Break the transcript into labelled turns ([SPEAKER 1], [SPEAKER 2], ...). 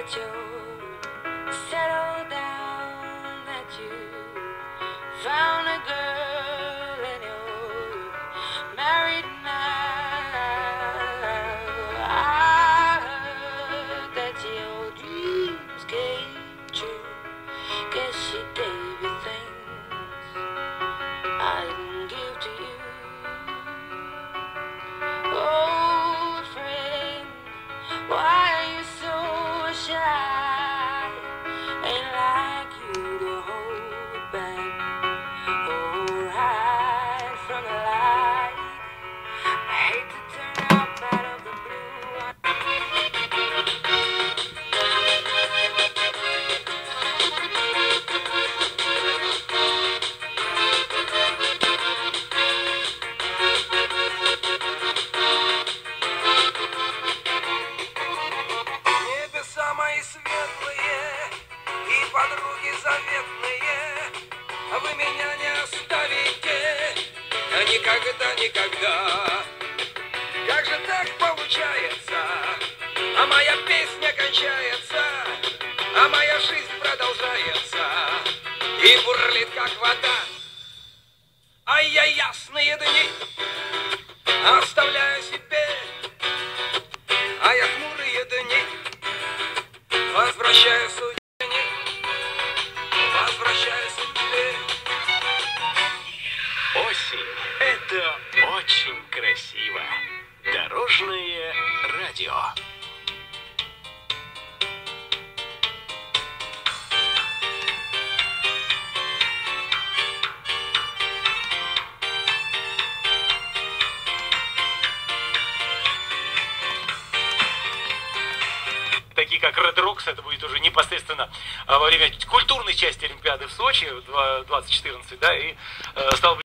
[SPEAKER 1] that you settle down, that you found a girl and you're married now. I heard that your dreams came true. Guess she gave you things I didn't give to you. Old friend, why are you so shy? Ain't like you to hold back or hide from the light. I hate to turn up out of the blue.
[SPEAKER 2] Небеса мои светлые и подруги заветные, вы меня не оставите никогда, никогда. Как же так получается? А моя песня кончается, а моя жизнь продолжается и бурлит, как вода. А я ясные дни оставляю себе, а я хмурые дни возвращаю судьбе, возвращаю судьбе.
[SPEAKER 3] Осень – это очень красиво. Дорожное радио.
[SPEAKER 4] Такие как Red Rocks, это будет уже непосредственно во время культурной части Олимпиады в Сочи 2014, да, и стал